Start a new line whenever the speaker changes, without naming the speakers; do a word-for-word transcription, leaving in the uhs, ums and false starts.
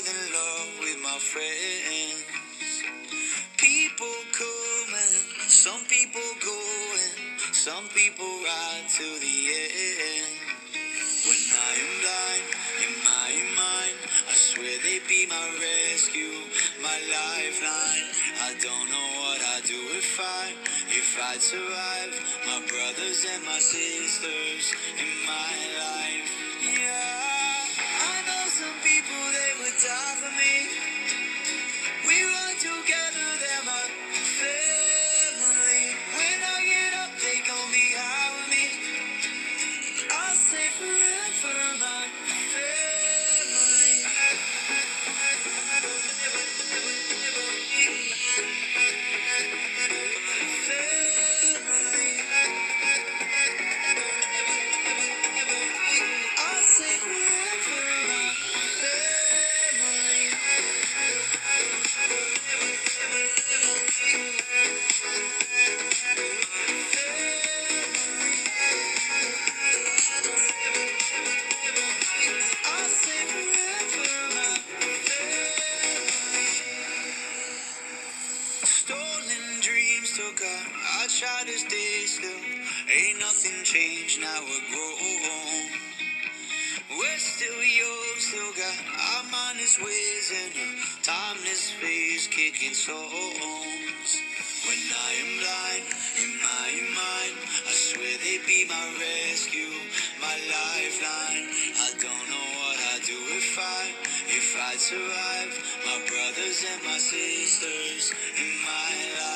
than love with my friends. People coming, some people going, some people ride to the end. When I am blind in my mind, I swear they be my rescue, my lifeline. I don't know what I'd do if I, if I'd survive. My brothers and my sisters in my life. Yeah, I know some people, they would die for me. We run together, they're my family. When I get up, they gon' be high with me. I'll say forever, my family. Family. I'll say forever, my family. I'll say forever, my family. Stolen dreams took a, I tried to stay still. Ain't nothing changed, now we're grown. We're still young, still got our mindless ways and a timeless face kicking songs. When I am blind in my mind, I swear they be my rescue, my lifeline. I don't know what I'd do if I, if I'd survive. My brothers and my sisters in my life.